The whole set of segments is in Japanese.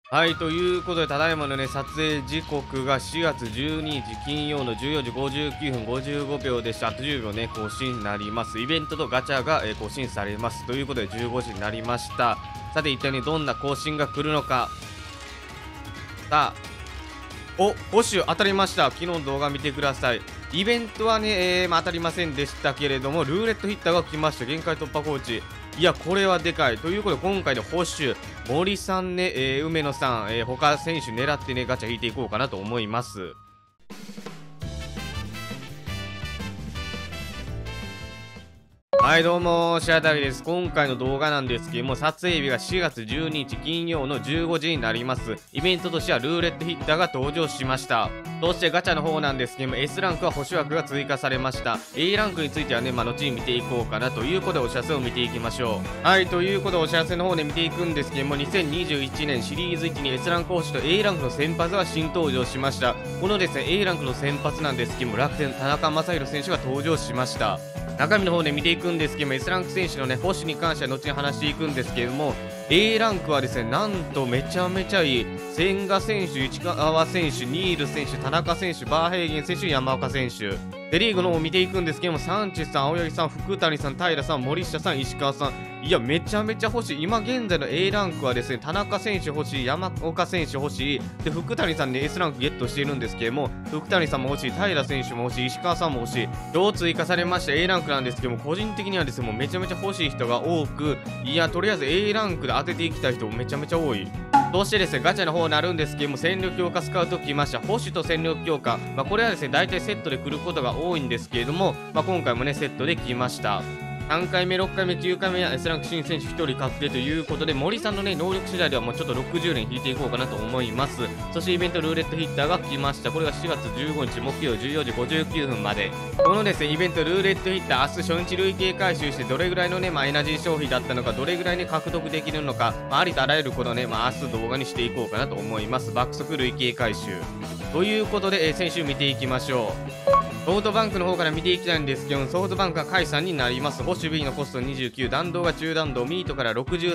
はい、ということで、ただいまのね、撮影時刻が4月12日金曜の14時59分55秒でした。あと10秒ね、更新になります。イベントとガチャが、更新されます。ということで、15時になりました。さて、一体ね、どんな更新が来るのか。さあ、5種当たりました。昨日の動画見てください。イベントはね、当たりませんでしたけれども、ルーレットヒッターが来ました。限界突破コーチ。いや、これはでかい。ということで、今回の保守、森さんね、梅野さん、他選手狙ってね、ガチャ引いていこうかなと思います。はいどうも、シアタリです。今回の動画なんですけども、撮影日が4月12日金曜の15時になります。イベントとしてはルーレットヒッターが登場しました。そしてガチャの方なんですけども、S ランクは星枠が追加されました。A ランクについてはね、後に見ていこうかなということでお知らせを見ていきましょう。はい、ということでお知らせの方で見ていくんですけども、2021年シリーズ1に S ランク星と A ランクの先発が新登場しました。このですね、A ランクの先発なんですけども、楽天田中将大選手が登場しました。中身の方で見ていくんですけども、 S ランク選手のね星に関しては後に話していくんですけれども、 A ランクはですね、なんとめちゃめちゃいい千賀選手、市川選手、ニール選手、田中選手、バーヘイゲン選手、山岡選手。セリーグの方を見ていくんですけども、サンチェスさん、青柳さん、福谷さん、平さん、森下さん、石川さん、いやめちゃめちゃ欲しい。今現在の A ランクはですね、田中選手欲しい、山岡選手欲しいで、福谷さんね S ランクゲットしているんですけども、福谷さんも欲しい、平選手も欲しい、石川さんも欲しい、今日追加されました A ランクなんですけども、個人的にはですね、もうめちゃめちゃ欲しい人が多く、いやとりあえず A ランクで当てていきたい人もめちゃめちゃ多い。そしてですね、ガチャの方になるんですけども、戦力強化スカウト来ました。保守と戦力強化。これはですね、大体セットで来ることが多いんですけれども、今回もね、セットで来ました。3回目、6回目、9回目は S ランク新選手1人確定ということで、森さんのね、能力次第ではもうちょっと60連引いていこうかなと思います。そしてイベントルーレットヒッターが来ました。これが4月15日木曜14時59分まで。このですね、イベントルーレットヒッター、明日初日累計回収してどれぐらいのね、エナジー消費だったのか、どれぐらいね、獲得できるのか、ありとあらゆることをね、明日動画にしていこうかなと思います。爆速累計回収。ということで、先週見ていきましょう。ソフトバンクの方から見ていきたいんですけど、ソフトバンクが解散になります。保守 B のコスト29、弾道が中弾道、ミートから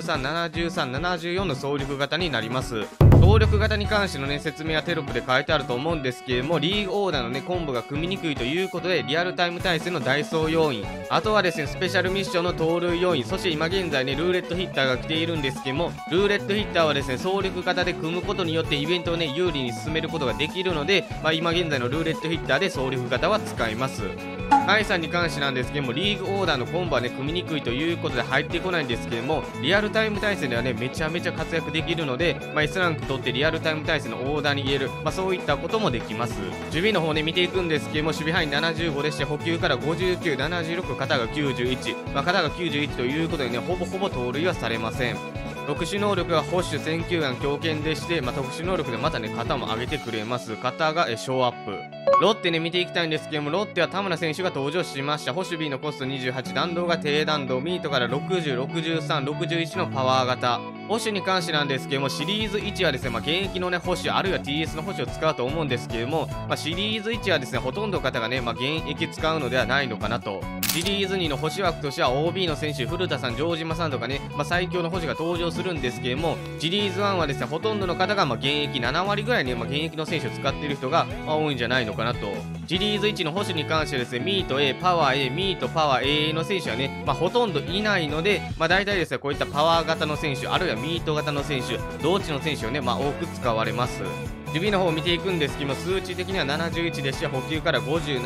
63、73、74の総力型になります。総力型に関してのね、説明はテロップで書いてあると思うんですけれども、リーグオーダーのね、コンボが組みにくいということで、リアルタイム対戦のダイソー要員、あとはですね、スペシャルミッションの盗塁要員、そして今現在ね、ルーレットヒッターが来ているんですけども、ルーレットヒッターはですね、総力型で組むことによってイベントをね、有利に進めることができるので、今現在のルーレットヒッターで総力型は使います。カイさんに関してなんですけども、リーグオーダーのコンボはね、組みにくいということで入ってこないんですけども、リアルタイム対戦ではね、めちゃめちゃ活躍できるので、S ランク取ってリアルタイム対戦のオーダーに入れる、そういったこともできます。守備の方ね、見ていくんですけども、守備範囲75でして、補給から59、76、肩が91、肩が91ということでね、ほぼほぼ盗塁はされません。特殊能力が保守選球眼強肩でして、特殊能力でまたね、肩も上げてくれます。肩がショーアップ。ロッテね、見ていきたいんですけども、ロッテは田村選手が登場しました。保守 B のコスト28、弾道が低弾道、ミートから60、63、61のパワー型。保守に関してなんですけども、シリーズ1はですね、現役のね、保守、あるいは TS の保守を使うと思うんですけども、シリーズ1はですね、ほとんどの方がね、現役使うのではないのかなと。シリーズ2の保守枠としては OB の選手、古田さん、城島さんとかね、最強の保守が登場するんですけども、シリーズ1はですね、ほとんどの方が現役7割ぐらいね、現役の選手を使っている人が多いんじゃないのかなと。シリーズ1の保守に関してはですね、ミート A、パワー A、ミート、パワー A の選手はね、ほとんどいないので、大体ですね、こういったパワー型の選手、あるいはミート型の選手、同値の選手をね、多く使われます。守備の方を見ていくんですけども、数値的には71でして、補給から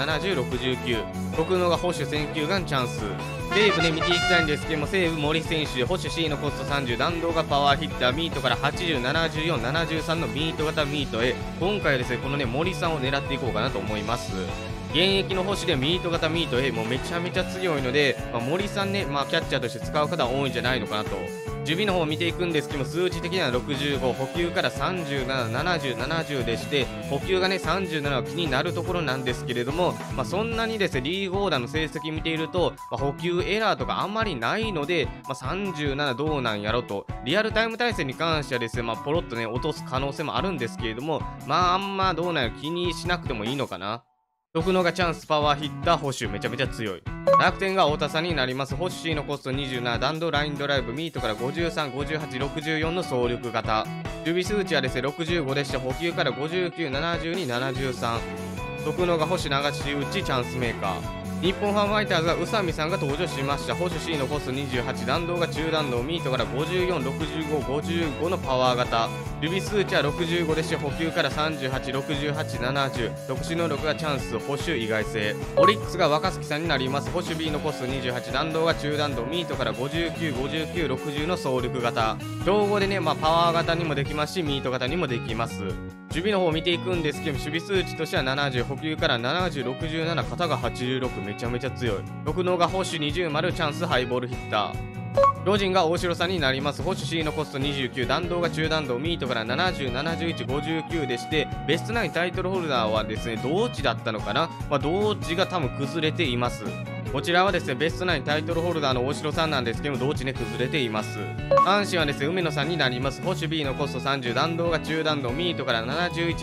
50、70、69。僕のが保守選球眼チャンス。西武で見ていきたいんですけども、西武森選手、保守 C のコスト30、弾道がパワーヒッター、ミートから80、74、73のミート型ミートへ、今回はですね、このね、森さんを狙っていこうかなと思います。現役の星でミート型ミート A もめちゃめちゃ強いので、森さんね、キャッチャーとして使う方は多いんじゃないのかなと。守備の方を見ていくんですけども、数値的には65、補給から37、70、70でして、補給がね、37は気になるところなんですけれども、そんなにですね、リーグオーダーの成績見ていると、補給エラーとかあんまりないので、37どうなんやろと。リアルタイム対戦に関してはですね、ポロッとね、落とす可能性もあるんですけれども、あんまどうなんやろ、気にしなくてもいいのかな。 徳野がチャンスパワーヒッター、保守めちゃめちゃ強い。楽天が太田さんになります。保守 C のコスト27、弾道ラインドライブ、ミートから53、58、64の走力型。守備数値はですね、65でして、補給から59、72、73。徳野が保守流し打ち、チャンスメーカー。日本ハムファイターズは宇佐美さんが登場しました。保守 C のコスト28、弾道が中弾道、ミートから54、65、55のパワー型。守備数値は65でして、補給から38、68、70。特殊能力がチャンス、保守意外性。オリックスが若槻さんになります。保守 B のコスト28、弾道が中弾道、ミートから59、59、60の走力型。競合でね、パワー型にもできますし、ミート型にもできます。守備の方を見ていくんですけど、守備数値としては70、補給から70、67、肩が86、めちゃめちゃ強い。徳能が保守20丸、チャンスハイボールヒッター。ロジンが大城さんになります。保守 C のコスト29、弾道が中弾道、ミートから70、71、59でして、ベストナインタイトルホルダーはですね、同地だったのかな、同地が多分崩れています。こちらはですね、ベストナインタイトルホルダーの大城さんなんですけども、同地ね、崩れています。阪神はですね、梅野さんになります。保守 B のコスト30、弾道が中弾道、ミートから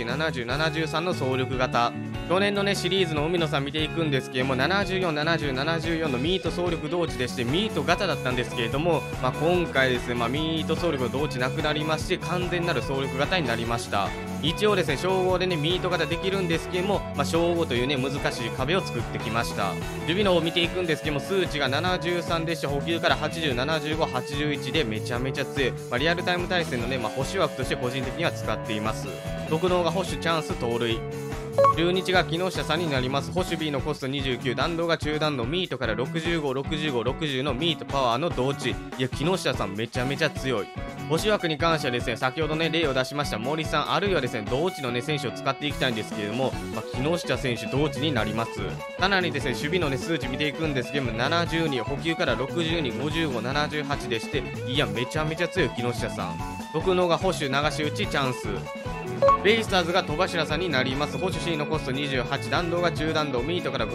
71、70、73の走力型。去年のね、シリーズの海野さん見ていくんですけども、74、70、74のミート走力同値でして、ミート型だったんですけれども、今回ですね、ミート走力の同値なくなりまして、完全なる走力型になりました。一応ですね、称号でね、ミート型できるんですけども、称号というね、難しい壁を作ってきました。守備の方を見ていくんですけども、数値が73でして、補給から80、75、81でめちゃめちゃ強い。リアルタイム対戦のね、保守枠として個人的には使っています。徳能が保守チャンス盗塁。中日が木下さんになります。保守 B のコスト29、弾道が中弾道、ミートから65、65、60のミートパワーの同値。いや、木下さんめちゃめちゃ強い。保守枠に関してはですね、先ほどね、例を出しました森さん、あるいはですね、同値のね、選手を使っていきたいんですけれども、木下選手同値になります。かなりですね、守備のね、数値見ていくんですけども、72、補給から62、55、78でして、いや、めちゃめちゃ強い木下さん。徳能が保守流し打ちチャンス。ベイスターズが戸柱さんになります。保守 C のコスト28、弾道が中弾道、ミートから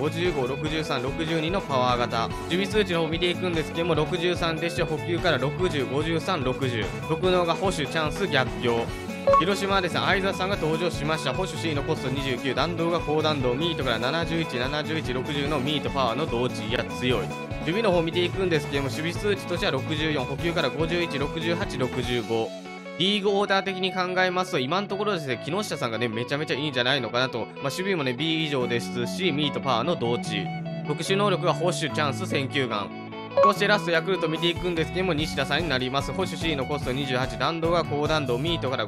55、63、62のパワー型。守備数値の方を見ていくんですけども、63でして、補給から60、53、60。徳能が保守チャンス逆境。広島はですね、相澤さんが登場しました。保守 C のコスト29、弾道が高弾道、ミートから71、71、60のミートパワーの同値。いや、強い。守備の方を見ていくんですけども、守備数値としては64、補給から51、68、65。リーグオーダー的に考えますと、今のところですね、木下さんがね、めちゃめちゃいいんじゃないのかなと。守備もね、B 以上ですし、ミートパワーの同値。特殊能力は保守チャンス選球眼。そしてラストヤクルト見ていくんですけども、西田さんになります。保守 C のコスト28、弾道が高弾道、ミートから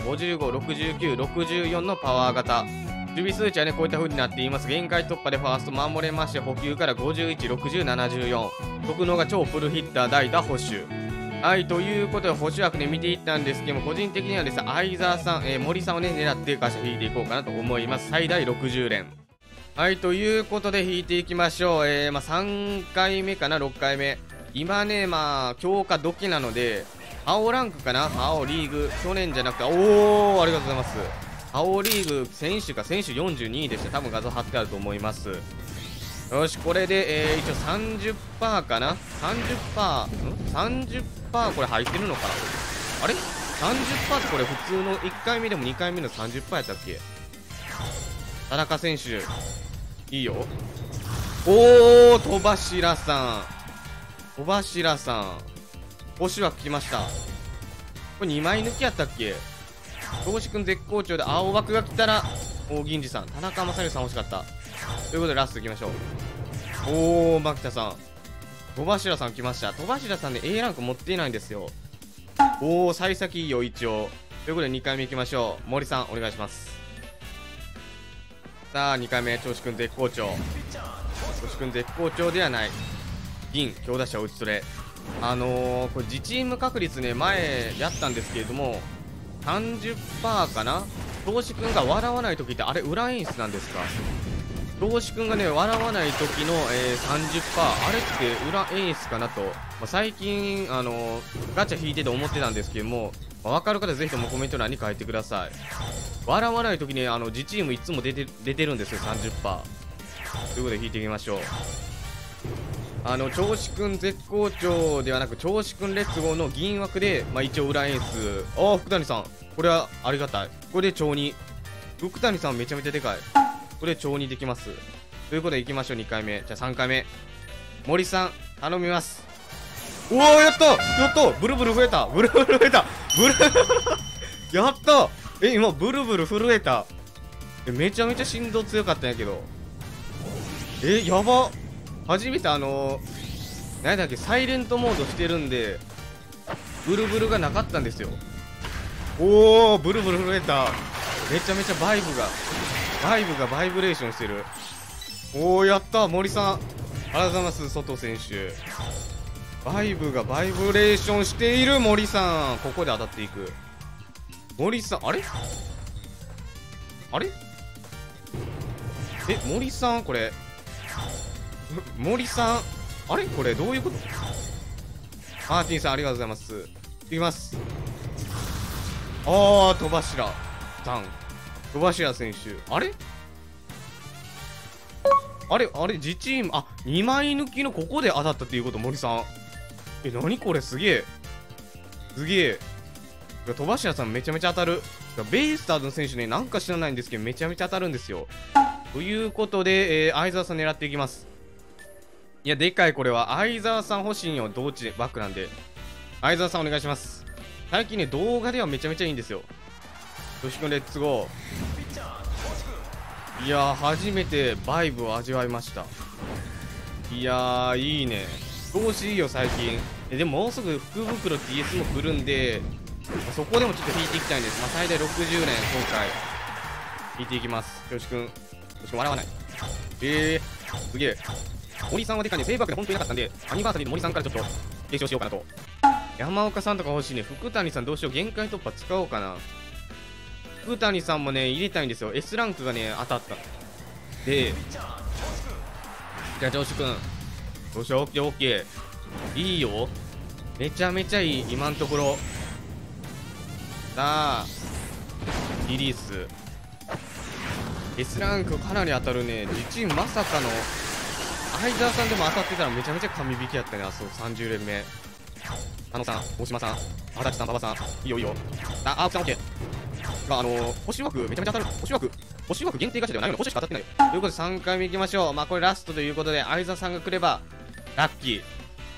55、69、64のパワー型。守備数値はね、こういった風になっています。限界突破でファースト守れまして、補給から51、60、74。徳能が超フルヒッター、代打保守。はい、ということで、保守枠ね、見ていったんですけども、個人的にはですね、相澤さん、森さんをね、狙ってガシャ引いていこうかなと思います。最大60連。はい、ということで、引いていきましょう。3回目かな、6回目。今ね、強化ドキなので、青ランクかな、青リーグ、去年じゃなくて、おー、ありがとうございます。青リーグ、選手42位でした。多分画像貼ってあると思います。よし、これで、一応 30% かな ?30%、これ入ってるのかなあれ ?30% ってこれ普通の1回目でも2回目の 30% やったっけ。田中選手、いいよ。おー、戸柱さん。保守枠来ました。これ2枚抜きやったっけ。東志くん絶好調で青枠が来たら、銀次さん、田中将大さん欲しかった。ということでラストいきましょう。おー、牧田さん。戸柱さん来ました。戸柱さんね、A ランク持っていないんですよ。おー、幸先いいよ、一応。ということで2回目いきましょう。森さん、お願いします。さあ、2回目、調子くん絶好調。調子くん絶好調ではない。銀、強打者打ち取れ。これ自チーム確率ね、前やったんですけれども、30% かな。調子くんが笑わない時ってあれ裏演出なんですか。調子くんがね笑わない時の、30%あれって裏演出かなと、最近ガチャ引いてて思ってたんですけども、分かる方ぜひともコメント欄に書いてください。笑わない時に自チームいつも出てるんですよ 30%。 ということで引いていきましょう。調子くん絶好調ではなく、調子くんレッツゴーの銀枠で、一応裏演出。福谷さん、これはありがたい。これで超2。福谷さんめちゃめちゃでかい。これで超2できます。 ということで行きましょう、2回目。じゃあ3回目。森さん、頼みます。おお、やったやった、ブルブル増えた、ブルブル増えた、ブルやった。今、ブルブル震えた。めちゃめちゃ振動強かったんやけど。やば。初めて何だっけ、サイレントモードしてるんで、ブルブルがなかったんですよ。おお、ブルブル震えた。めちゃめちゃバイブがバイブレーションしてる。おお、やった、森さん。ありがとうございます、外選手。バイブがバイブレーションしている森さん。ここで当たっていく。森さん、あれ森さん、これ。森さん、あれこれ、どういうこと？マーティンさん、ありがとうございます。いきます。戸柱さん。戸柱選手。あれ自チーム、2枚抜きのここで当たったっていうこと、森さん。何これ、すげえ。戸柱さんめちゃめちゃ当たる。ベイスターズの選手ね、なんか知らないんですけど、めちゃめちゃ当たるんですよ。ということで、相沢さん狙っていきます。いや、でかい、これは。相沢さん欲しいんよ、同値バックなんで。相沢さんお願いします。最近ね、動画ではめちゃめちゃいいんですよ。よしくん、レッツゴー。いやー、初めてバイブを味わいました。いやー、いいね。調子いいよ、最近。でも、もうすぐ福袋 TS も来るんで、そこでもちょっと引いていきたいんです。最大60年、今回。引いていきます。よしくん、笑わない。すげえ。森さんはでかいね、セーブバックで本当になかったんで、アニバーサリーの森さんからちょっと継承しようかなと。山岡さんとか欲しいね。福谷さんどうしよう。限界突破使おうかな。福谷さんもね、入れたいんですよ。S ランクがね、当たった。で、じゃあ、調子くん。どうしよう、オッケーオッケー。いいよ。めちゃめちゃいい、今のところ。さあ、リリース。S ランクかなり当たるね。自チームまさかの、相沢さんでも当たってたらめちゃめちゃ神引きやったね。30連目。佐野さん、大島さん、足立さん、馬場さん、いいよいいよ。青木さん、オッケー。星枠めちゃめちゃ当たる。星枠限定ガチャではないので、星しか当たってない。ということで3回目いきましょう。これラストということで、相沢さんが来れば、ラッキー。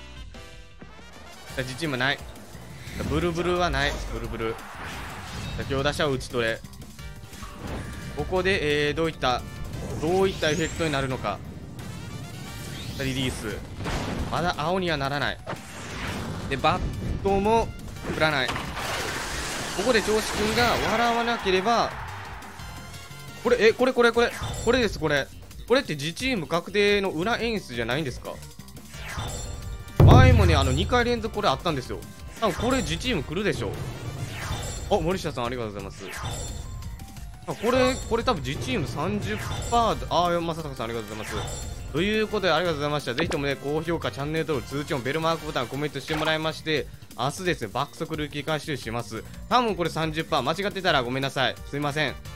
自チームない。ブルブルはない。ブルブル。強打者を打ち取れ。ここで、どういったエフェクトになるのか。リリース。まだ青にはならない。で、バットも振らない。ここで調子くんが笑わなければ、これです、これって自チーム確定の裏演出じゃないんですか？前もね、2回連続これあったんですよ。多分これ自チーム来るでしょ。森下さんありがとうございます。これ多分自チーム 30% で、正隆さんありがとうございます。ということでありがとうございました。ぜひともね、高評価、チャンネル登録、通知音、ベルマークボタン、コメントしてもらいまして、明日ですね、爆速ルーキー回収します。多分これ 30%、間違ってたらごめんなさい。すいません。